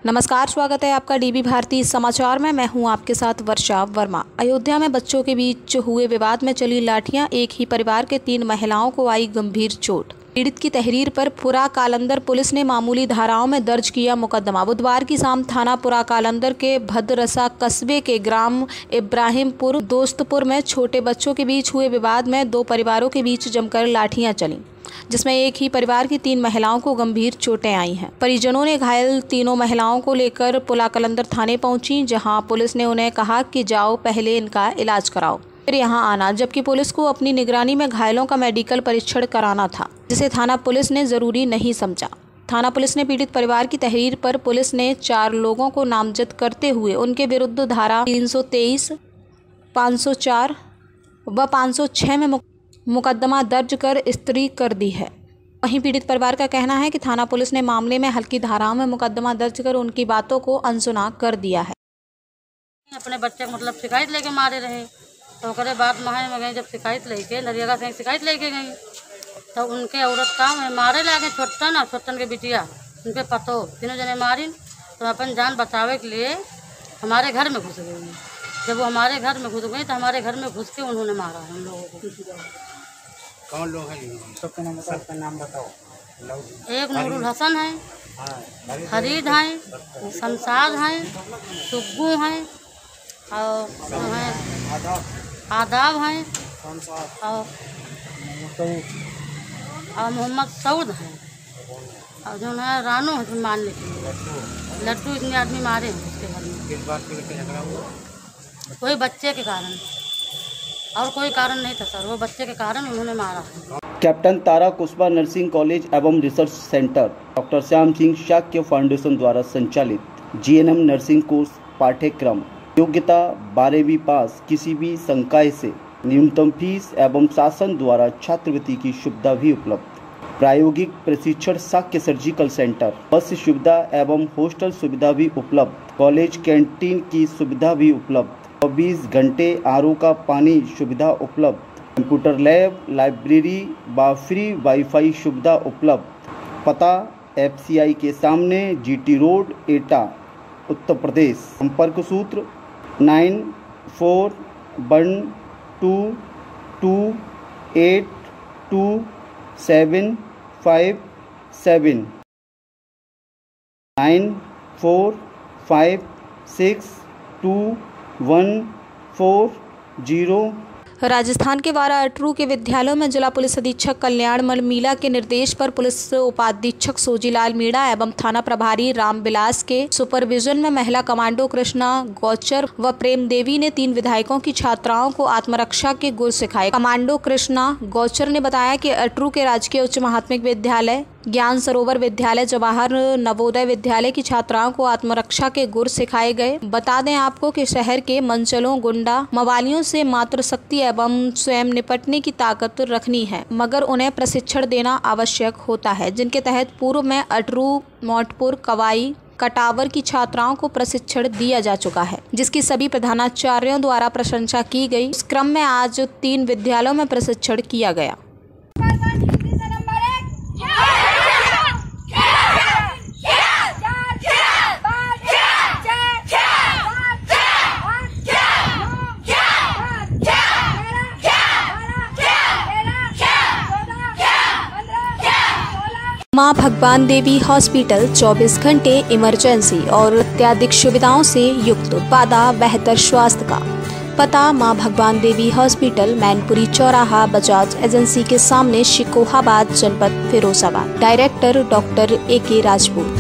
नमस्कार, स्वागत है आपका डीबी भारती समाचार में। मैं हूं आपके साथ वर्षा वर्मा। अयोध्या में बच्चों के बीच हुए विवाद में चली लाठियां, एक ही परिवार के 3 महिलाओं को आई गंभीर चोट। पीड़ित की तहरीर पर पुरा कालंदर पुलिस ने मामूली धाराओं में दर्ज किया मुकदमा। बुधवार की शाम थाना पुरा कालंदर के भद्रसा कस्बे के ग्राम इब्राहिमपुर दोस्तपुर में छोटे बच्चों के बीच हुए विवाद में 2 परिवारों के बीच जमकर लाठियां चली, जिसमें एक ही परिवार की 3 महिलाओं को गंभीर चोटें आई हैं। परिजनों ने घायल तीनों महिलाओं को लेकर पुरा कालंदर थाने पहुंची, जहां पुलिस ने उन्हें कहा कि जाओ पहले इनका इलाज कराओ, फिर यहां आना, जबकि पुलिस को अपनी निगरानी में घायलों का मेडिकल परीक्षण कराना था, जिसे थाना पुलिस ने जरूरी नहीं समझा। थाना पुलिस ने पीड़ित परिवार की तहरीर पर पुलिस ने 4 लोगों को नामजद करते हुए उनके विरुद्ध धारा 323, 504 व 506 में मुकदमा दर्ज कर स्त्री कर दी है। वहीं पीड़ित परिवार का कहना है कि थाना पुलिस ने मामले में हल्की धाराओं में मुकदमा दर्ज कर उनकी बातों को अनसुना कर दिया है। अपने बच्चे को मतलब शिकायत लेके मारे रहे, तो करे बात महाए में गए, जब शिकायत लेके नरियागा से शिकायत लेके गई, तो उनके औरत काम है मारे लागे छोटन के बिटिया, उनके पतो तीनों जने मारी, तो अपन जान बचावे के लिए हमारे घर में घुस गई। जब वो हमारे घर में घुस गई तो हमारे घर में घुस के उन्होंने मारा हम लोगों को। कौन लोग हैं? सबका नाम बताओ। एक नूरुल हसन है, फरीद हैं, शमशाद हैं, सुग्गू हैं और आदाब हैं और मोहम्मद सऊद हैं और जो है रानू है मारने के लिए। लड्डू इतने आदमी मारे हैं उसके घर में। किस बात के लिए झगड़ा हुआ? कोई बच्चे के कारण, और कोई कारण नहीं था सर, वो बच्चे के कारण उन्होंने मारा है। Captain Tara Kushwaha nursing college एवं research centre doctor Shyam Singh Shakya foundation द्वारा संचालित जीएनएम नर्सिंग कोर्स पाठ्यक्रम योग्यता 12वीं पास, किसी भी संकाय से न्यूनतम फीस एवं शासन द्वारा छात्रवृत्ति की सुविधा भी उपलब्ध। प्रायोगिक प्रशिक्षण शाक्य सर्जिकल सेंटर, बस सुविधा एवं हॉस्टल सुविधा भी उपलब्ध। कॉलेज कैंटीन की सुविधा भी उपलब्ध। 24 घंटे आरओ का पानी सुविधा उपलब्ध। कंप्यूटर लैब, लाइब्रेरी व फ्री वाईफाई सुविधा उपलब्ध। पता एफसीआई के सामने, जीटी रोड, एटा, उत्तर प्रदेश। संपर्क सूत्र 9412282757 94562140। राजस्थान के वारा अटरू के विद्यालयों में जिला पुलिस अधीक्षक कल्याण मीणा के निर्देश पर पुलिस उपाधीक्षक सोजीलाल मीणा एवं थाना प्रभारी रामविलास के सुपरविजन में महिला कमांडो कृष्णा गौचर व प्रेम देवी ने 3 विधायकों की छात्राओं को आत्मरक्षा के गुर सिखाए। कमांडो कृष्णा गौचर ने बताया कि अटरू के राजकीय उच्च माध्यमिक विद्यालय, ज्ञान सरोवर विद्यालय, जवाहर नवोदय विद्यालय की छात्राओं को आत्मरक्षा के गुर सिखाए गए। बता दें आपको कि शहर के मंचलों, गुंडा मवालियों से मातृशक्ति एवं स्वयं निपटने की ताकत रखनी है, मगर उन्हें प्रशिक्षण देना आवश्यक होता है, जिनके तहत पूर्व में अटरू, मोटपुर, कवाई, कटावर की छात्राओं को प्रशिक्षण दिया जा चुका है, जिसकी सभी प्रधानाचार्यों द्वारा प्रशंसा की गई। इस क्रम में आज 3 विद्यालयों में प्रशिक्षण किया गया। मां भगवान देवी हॉस्पिटल 24 घंटे इमरजेंसी और अत्याधिक सुविधाओं से युक्त, वादा बेहतर स्वास्थ्य का। पता मां भगवान देवी हॉस्पिटल, मैनपुरी चौराहा, बजाज एजेंसी के सामने, शिकोहाबाद, जनपद Firozabad. Director doctor AK Rajput.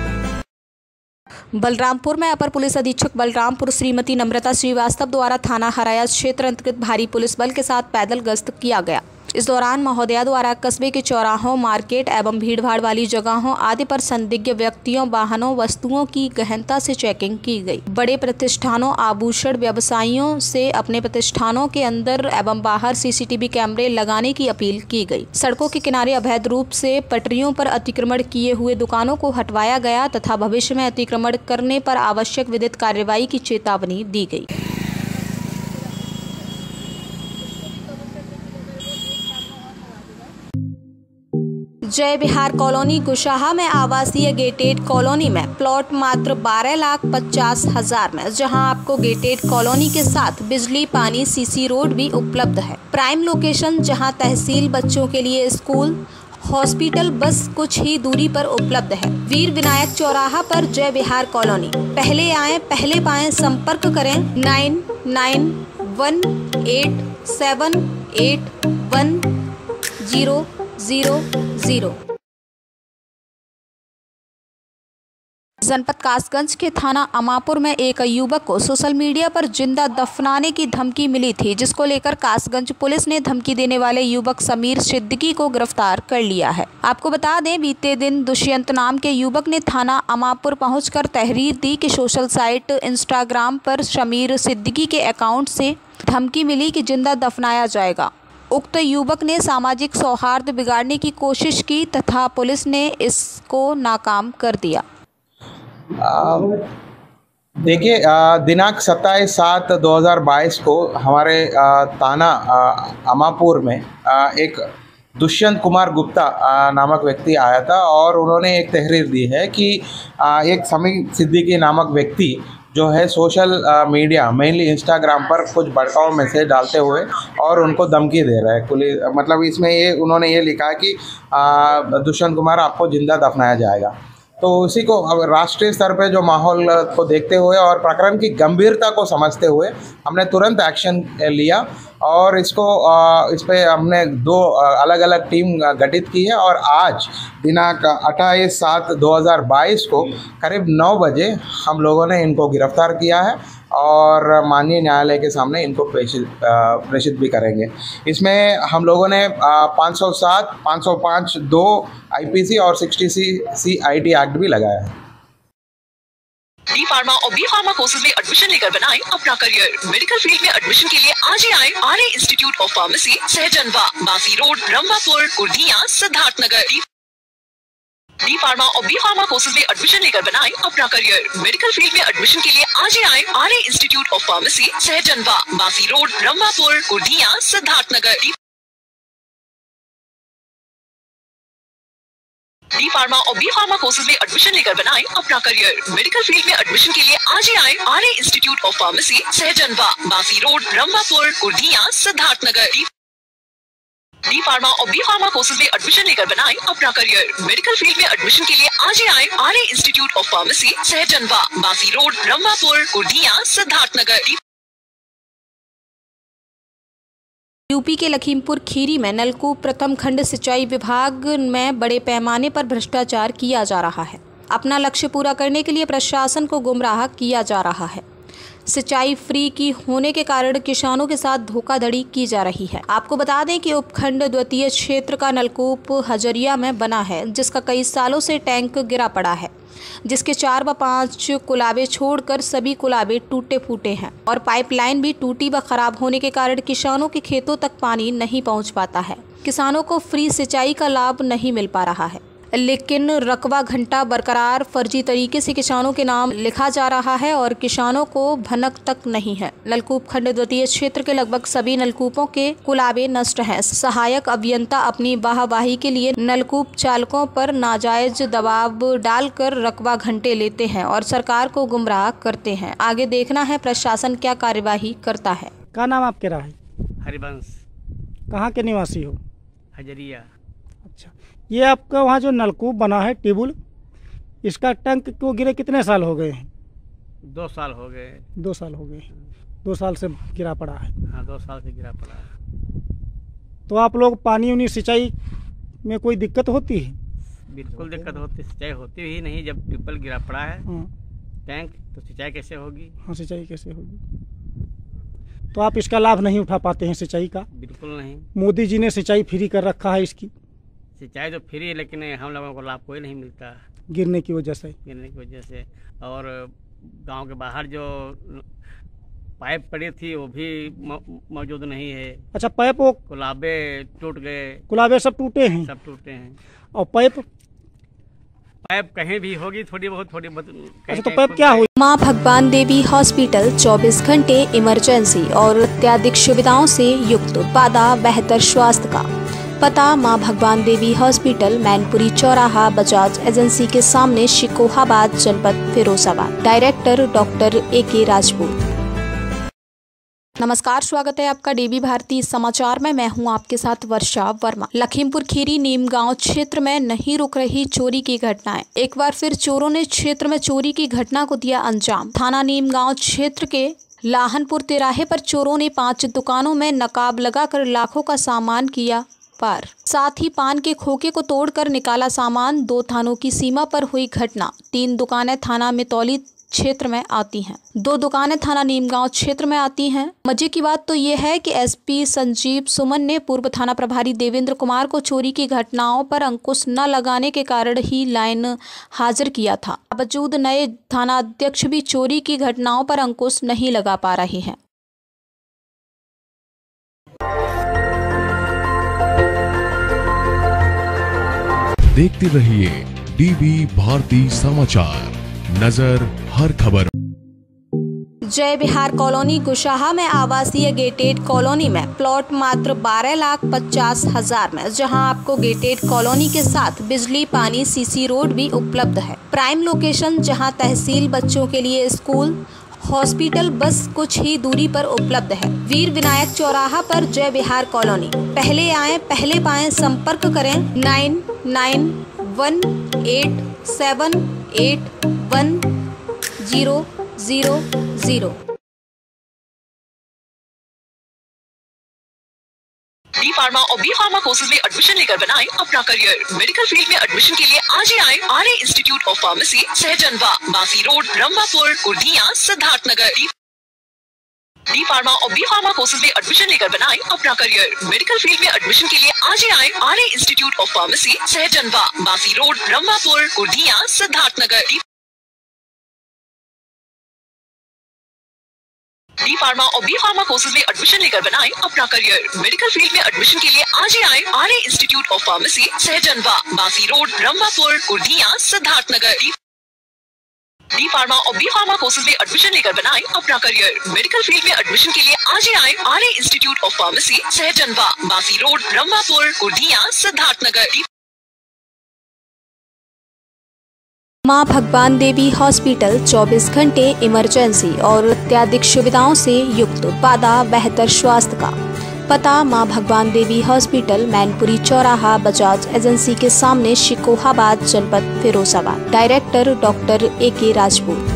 Balrampur में अपर पुलिस अधीक्षक बलरामपुर श्रीमती नम्रता श्रीवास्तव द्वारा थाना हराया क्षेत्र अंतर्गत भारी पुलिस बल के साथ पैदल गश्त किया गया। इस दौरान महोदया द्वारा कस्बे के चौराहों, मार्केट एवं भीड़भाड़ वाली जगहों आदि पर संदिग्ध व्यक्तियों, वाहनों, वस्तुओं की गहनता से चेकिंग की गई। बड़े प्रतिष्ठानों, आभूषण व्यवसायियों से अपने प्रतिष्ठानों के अंदर एवं बाहर CCTV कैमरे लगाने की अपील की गई। सड़कों के किनारे अवैध रूप से पटरियों पर अतिक्रमण किए हुए दुकानों को हटवाया गया तथा भविष्य में अतिक्रमण करने पर आवश्यक विधिक कार्रवाई की चेतावनी दी गई। जय बिहार कॉलोनी कुशाहा में आवासीय गेटेड कॉलोनी में प्लॉट मात्र 12,50,000 में, जहां आपको गेटेड कॉलोनी के साथ बिजली, पानी, सीसी रोड भी उपलब्ध है। प्राइम लोकेशन जहां तहसील, बच्चों के लिए स्कूल, हॉस्पिटल बस कुछ ही दूरी पर उपलब्ध है। वीर विनायक चौराहा पर जय बिहार कॉलोनी। पहले आए पहले पाएं। संपर्क करें 9918781000। जनपद कासगंज के थाना अमापुर में एक युवक को सोशल मीडिया पर जिंदा दफनाने की धमकी मिली थी, जिसको लेकर कासगंज पुलिस ने धमकी देने वाले युवक समीर सिद्दीकी को गिरफ्तार कर लिया है। आपको बता दें, बीते दिन दुष्यंत नाम के युवक ने थाना अमापुर पहुंचकर तहरीर दी कि सोशल साइट इंस्टाग्राम पर समीर सिद्दीकी के अकाउंट से धमकी मिली कि जिंदा दफनाया जाएगा। उक्त युवक ने सामाजिक सौहार्द बिगाड़ने की कोशिश की तथा पुलिस ने इसको नाकाम कर दिया। देखिए, दिनांक 27/7/2022 को हमारे थाना अमापुर में एक दुष्यंत कुमार गुप्ता नामक व्यक्ति आया था और उन्होंने एक तहरीर दी है कि एक समीर सिद्दीकी नामक व्यक्ति जो है सोशल मीडिया मेनली इंस्टाग्राम पर कुछ भड़काऊ मैसेज डालते हुए और उनको धमकी दे रहा है। पुलिस मतलब इसमें उन्होंने ये लिखा है कि दुष्यंत कुमार आपको जिंदा दफनाया जाएगा। तो उसी को अब राष्ट्रीय स्तर पे जो माहौल को देखते हुए और प्रकरण की गंभीरता को समझते हुए हमने तुरंत एक्शन लिया और इस पे हमने 2 अलग अलग टीम गठित की है और आज दिनांक 28/7/2022 को करीब 9 बजे हम लोगों ने इनको गिरफ्तार किया है और माननीय न्यायालय के सामने इनको प्रेषित भी करेंगे। इसमें हम लोगों ने 507, 505 2 IPC और 60C IT एक्ट भी लगाया है। डी फार्मा और बी फार्मा कोर्सेज में एडमिशन लेकर बनाएं अपना करियर। मेडिकल फील्ड में एडमिशन के लिए आज ही आए Arya institute of pharmacy, Sahjanwa, Basi road, Rambhapur, Kurdiya, Siddharthnagar. D pharma और बी फार्मा कोर्सेज में एडमिशन लेकर बनाएं अपना करियर। मेडिकल फील्ड में एडमिशन के लिए आज ही आए Arya institute of pharmacy, Sahjanwa, Basi road, Rambhapur, Kurdiya, Siddharthnagar. D pharma और बी फार्मा कोर्सेज में एडमिशन लेकर बनाएं अपना करियर। मेडिकल फील्ड में एडमिशन के लिए आज ही आए Arya institute of pharmacy, Sahjanwa, Basi road, Rambhapur, Kurdiya, Siddharthnagar. D pharma और बी फार्मा कोर्सेज में एडमिशन लेकर बनाएं अपना करियर। मेडिकल फील्ड में एडमिशन के लिए आज ही आए Arya institute of pharmacy, Sahjanwa, Basi road, Rambhapur, Kurdiya, Siddharthnagar. UP के लखीमपुर खीरी में नलकूप प्रथम खंड सिंचाई विभाग में बड़े पैमाने पर भ्रष्टाचार किया जा रहा है। अपना लक्ष्य पूरा करने के लिए प्रशासन को गुमराह किया जा रहा है। सिंचाई फ्री की होने के कारण किसानों के साथ धोखाधड़ी की जा रही है। आपको बता दें कि उपखंड द्वितीय क्षेत्र का नलकूप हजरिया में बना है, जिसका कई सालों से टैंक गिरा पड़ा है, जिसके 4 व 5 कुलाबे छोड़कर सभी कुलाबे टूटे फूटे हैं और पाइपलाइन भी टूटी व खराब होने के कारण किसानों के खेतों तक पानी नहीं पहुंच पाता है। किसानों को फ्री सिंचाई का लाभ नहीं मिल पा रहा है, लेकिन रकबा घंटा बरकरार फर्जी तरीके से किसानों के नाम लिखा जा रहा है और किसानों को भनक तक नहीं है। नलकूप खंड द्वितीय क्षेत्र के लगभग सभी नलकूपों के कुलाबे नष्ट हैं। सहायक अभियंता अपनी वाहवाही के लिए नलकूप चालकों पर नाजायज दबाव डालकर रकबा घंटे लेते हैं और सरकार को गुमराह करते हैं। आगे देखना है प्रशासन क्या कार्यवाही करता है। क्या नाम आपके रहा है? हरिवंश। कहाँ के निवासी हो? हजरिया। अच्छा, ये आपका वहाँ जो नलकूप बना है टेबुल, इसका टैंक को गिरे कितने साल हो गए हैं? 2 साल हो गए। 2 साल हो गए। 2 साल से गिरा पड़ा है। हाँ, 2 साल से गिरा पड़ा है। तो आप लोग पानी उनी सिंचाई में कोई दिक्कत होती है? बिल्कुल दिक्कत होती, सिंचाई होती ही नहीं। जब ट्यूबवेल गिरा पड़ा है टैंक, तो सिंचाई कैसे होगी? हाँ, सिंचाई कैसे होगी? तो आप इसका लाभ नहीं उठा पाते हैं सिंचाई का? बिल्कुल नहीं। मोदी जी ने सिंचाई फ्री कर रखा है इसकी। सिंचाई तो फ्री है, लेकिन हम लोगों को लाभ कोई नहीं मिलता गिरने की वजह से। और गांव के बाहर जो पाइप पड़ी थी वो भी मौजूद नहीं है। अच्छा, पाइप वो कुलाबे टूट गए। कुलाबे सब टूटे हैं? सब टूटे हैं। और पाइप कहीं भी होगी थोड़ी बहुत। अच्छा, तो पाइप क्या हुई? माँ भगवान देवी हॉस्पिटल 24 घंटे इमरजेंसी और अत्याधिक सुविधाओं से युक्त, वादा बेहतर स्वास्थ्य का। पता मां भगवान देवी हॉस्पिटल, मैनपुरी चौराहा, बजाज एजेंसी के सामने, शिकोहाबाद, जनपद Firozabad. Director doctor AK Rajput. नमस्कार, स्वागत है आपका DB भारती समाचार में। मैं हूं आपके साथ वर्षा वर्मा। लखीमपुर खीरी नीम गांव क्षेत्र में नहीं रुक रही चोरी की घटनाएं। एक बार फिर चोरों ने क्षेत्र में चोरी की घटना को दिया अंजाम। थाना नीम गांव क्षेत्र के लाहनपुर तिराहे पर चोरों ने 5 दुकानों में नकाब लगाकर लाखों का सामान किया पार। साथ ही पान के खोखे को तोड़कर निकाला सामान। 2 थानों की सीमा पर हुई घटना। 3 दुकानें थाना मितौली क्षेत्र में आती हैं, 2 दुकानें थाना नीमगांव क्षेत्र में आती हैं। मजे की बात तो ये है कि SP संजीव सुमन ने पूर्व थाना प्रभारी देवेंद्र कुमार को चोरी की घटनाओं पर अंकुश न लगाने के कारण ही लाइन हाजिर किया था। बावजूद नए थाना अध्यक्ष भी चोरी की घटनाओं पर अंकुश नहीं लगा पा रहे हैं। देखते रहिए DB भारती समाचार, नजर हर खबर। जय बिहार कॉलोनी कुशाहा में आवासीय गेटेड कॉलोनी में प्लॉट मात्र 12,50,000 में, जहां आपको गेटेड कॉलोनी के साथ बिजली, पानी, CC रोड भी उपलब्ध है। प्राइम लोकेशन, जहां तहसील, बच्चों के लिए स्कूल, हॉस्पिटल बस कुछ ही दूरी पर उपलब्ध है। वीर विनायक चौराहा पर जय बिहार कॉलोनी। पहले आए पहले पाएं। संपर्क करें 9918781000। डी फार्मा और बी फार्मा कोर्सेज में एडमिशन लेकर बनाएं अपना करियर। मेडिकल फील्ड में एडमिशन के लिए आज ही आए RA institute of pharmacy, Sahjanwa, Basi road, Rambapur, Kurdiya, Siddharthnagar. D pharma और बी फार्मा कोर्सेज में एडमिशन लेकर बनाएं अपना करियर। मेडिकल फील्ड में एडमिशन के लिए आज ही आए RA institute of pharmacy, Sahjanwa, Basi road, Rambapur, Kurdiya, Siddharthnagar. D pharma और बी फार्मा कोर्सेज में एडमिशन लेकर बनाएं अपना करियर। मेडिकल फील्ड में एडमिशन के लिए आज ही आए RA institute of pharmacy, Sahjanwa, Basi road, Rambapur, Kurdiya, Siddharthnagar. D pharma और बी फार्मा कोर्सेज में एडमिशन लेकर बनाएं अपना करियर। मेडिकल फील्ड में एडमिशन के लिए आज ही आए RA institute of pharmacy, Sahjanwa, Basi road, Rambapur, Kurdiya, Siddharthnagar. मां भगवान देवी हॉस्पिटल 24 घंटे इमरजेंसी और अत्याधिक सुविधाओं से युक्त। वादा बेहतर स्वास्थ्य का। पता मां भगवान देवी हॉस्पिटल, मैनपुरी चौराहा, बजाज एजेंसी के सामने, शिकोहाबाद, जनपद Firozabad. Director doctor AK Rajput.